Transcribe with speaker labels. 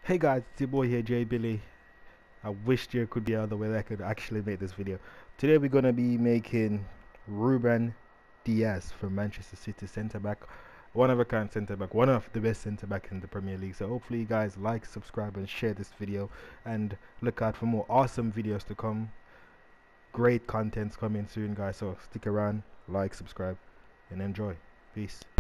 Speaker 1: Hey guys, it's your boy here, JBILLY. I wish there could be another way that I could actually make this video. Today we're gonna be making Ruben Diaz from Manchester City centre back, one of a kind centre back, one of the best centre back in the Premier League. So hopefully you guys like, subscribe, and share this video, and look out for more awesome videos to come. Great content's coming soon, guys. So stick around, like, subscribe, and enjoy. Peace.